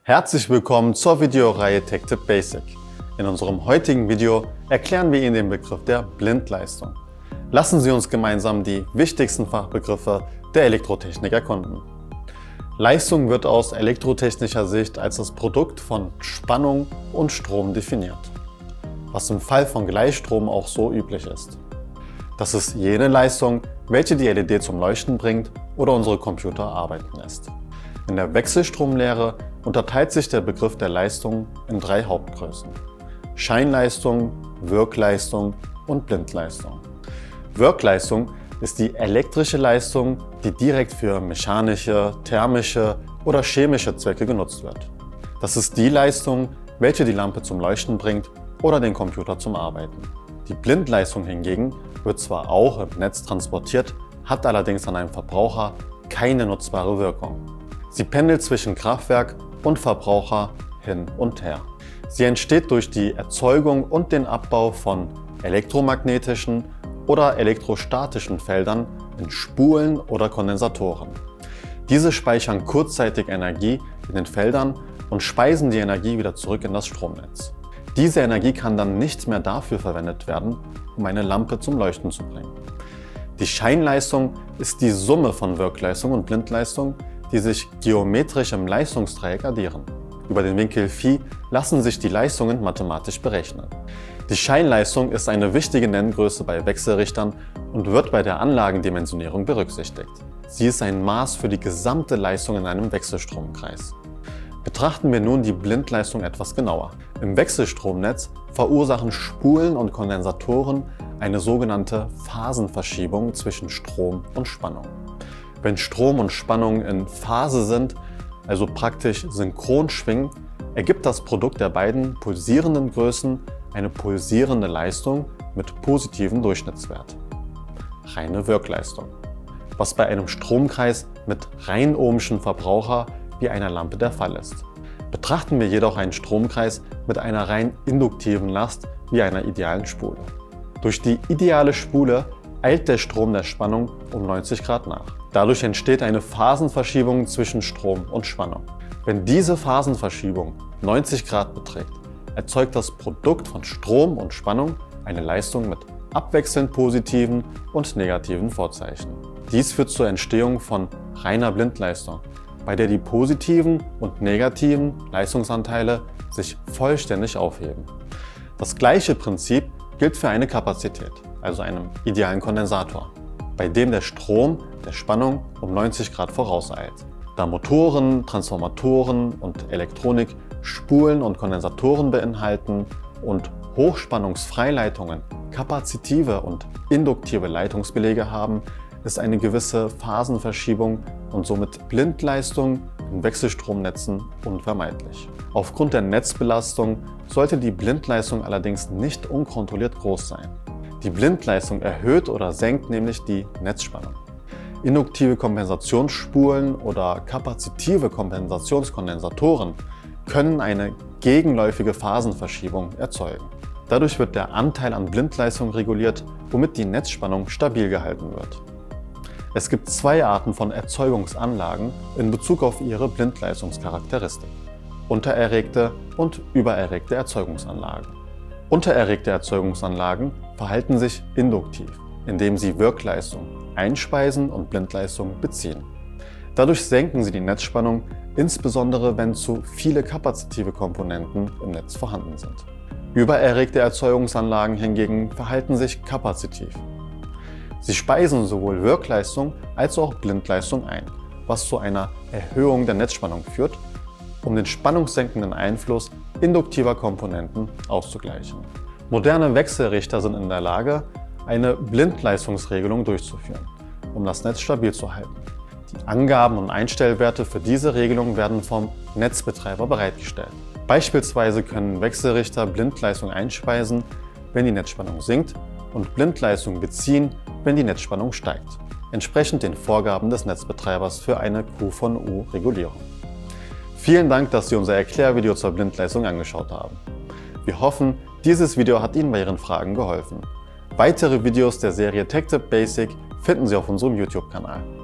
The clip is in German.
Herzlich willkommen zur Videoreihe TechTip Basic. In unserem heutigen Video erklären wir Ihnen den Begriff der Blindleistung. Lassen Sie uns gemeinsam die wichtigsten Fachbegriffe der Elektrotechnik erkunden. Leistung wird aus elektrotechnischer Sicht als das Produkt von Spannung und Strom definiert, was im Fall von Gleichstrom auch so üblich ist. Das ist jene Leistung, welche die LED zum Leuchten bringt oder unsere Computer arbeiten lässt. In der Wechselstromlehre unterteilt sich der Begriff der Leistung in drei Hauptgrößen: Scheinleistung, Wirkleistung und Blindleistung. Wirkleistung ist die elektrische Leistung, die direkt für mechanische, thermische oder chemische Zwecke genutzt wird. Das ist die Leistung, welche die Lampe zum Leuchten bringt oder den Computer zum Arbeiten. Die Blindleistung hingegen wird zwar auch im Netz transportiert, hat allerdings an einem Verbraucher keine nutzbare Wirkung. Sie pendelt zwischen Kraftwerk und Verbraucher hin und her. Sie entsteht durch die Erzeugung und den Abbau von elektromagnetischen oder elektrostatischen Feldern in Spulen oder Kondensatoren. Diese speichern kurzzeitig Energie in den Feldern und speisen die Energie wieder zurück in das Stromnetz. Diese Energie kann dann nicht mehr dafür verwendet werden, um eine Lampe zum Leuchten zu bringen. Die Scheinleistung ist die Summe von Wirkleistung und Blindleistung, die sich geometrisch im Leistungsdreieck addieren. Über den Winkel Phi lassen sich die Leistungen mathematisch berechnen. Die Scheinleistung ist eine wichtige Nenngröße bei Wechselrichtern und wird bei der Anlagendimensionierung berücksichtigt. Sie ist ein Maß für die gesamte Leistung in einem Wechselstromkreis. Betrachten wir nun die Blindleistung etwas genauer. Im Wechselstromnetz verursachen Spulen und Kondensatoren eine sogenannte Phasenverschiebung zwischen Strom und Spannung. Wenn Strom und Spannung in Phase sind, also praktisch synchron schwingen, ergibt das Produkt der beiden pulsierenden Größen eine pulsierende Leistung mit positivem Durchschnittswert. Reine Wirkleistung, was bei einem Stromkreis mit rein ohmschen Verbraucher wie einer Lampe der Fall ist. Betrachten wir jedoch einen Stromkreis mit einer rein induktiven Last wie einer idealen Spule. Durch die ideale Spule eilt der Strom der Spannung um 90 Grad nach. Dadurch entsteht eine Phasenverschiebung zwischen Strom und Spannung. Wenn diese Phasenverschiebung 90 Grad beträgt, erzeugt das Produkt von Strom und Spannung eine Leistung mit abwechselnd positiven und negativen Vorzeichen. Dies führt zur Entstehung von reiner Blindleistung, bei der die positiven und negativen Leistungsanteile sich vollständig aufheben. Das gleiche Prinzip gilt für eine Kapazität, also einem idealen Kondensator, bei dem der Strom der Spannung um 90 Grad vorauseilt. Da Motoren, Transformatoren und Elektronik Spulen und Kondensatoren beinhalten und Hochspannungsfreileitungen kapazitive und induktive Leitungsbelege haben, ist eine gewisse Phasenverschiebung und somit Blindleistung in Wechselstromnetzen unvermeidlich. Aufgrund der Netzbelastung sollte die Blindleistung allerdings nicht unkontrolliert groß sein. Die Blindleistung erhöht oder senkt nämlich die Netzspannung. Induktive Kompensationsspulen oder kapazitive Kompensationskondensatoren können eine gegenläufige Phasenverschiebung erzeugen. Dadurch wird der Anteil an Blindleistung reguliert, womit die Netzspannung stabil gehalten wird. Es gibt zwei Arten von Erzeugungsanlagen in Bezug auf ihre Blindleistungscharakteristik: untererregte und übererregte Erzeugungsanlagen. Untererregte Erzeugungsanlagen verhalten sich induktiv, indem sie Wirkleistung einspeisen und Blindleistung beziehen. Dadurch senken sie die Netzspannung, insbesondere wenn zu viele kapazitive Komponenten im Netz vorhanden sind. Übererregte Erzeugungsanlagen hingegen verhalten sich kapazitiv. Sie speisen sowohl Wirkleistung als auch Blindleistung ein, was zu einer Erhöhung der Netzspannung führt, um den spannungssenkenden Einfluss induktiver Komponenten auszugleichen. Moderne Wechselrichter sind in der Lage, eine Blindleistungsregelung durchzuführen, um das Netz stabil zu halten. Die Angaben und Einstellwerte für diese Regelung werden vom Netzbetreiber bereitgestellt. Beispielsweise können Wechselrichter Blindleistung einspeisen, wenn die Netzspannung sinkt, und Blindleistung beziehen, wenn die Netzspannung steigt, entsprechend den Vorgaben des Netzbetreibers für eine Q von U Regulierung. Vielen Dank, dass Sie unser Erklärvideo zur Blindleistung angeschaut haben. Wir hoffen, dieses Video hat Ihnen bei Ihren Fragen geholfen. Weitere Videos der Serie TechTip Basic finden Sie auf unserem YouTube-Kanal.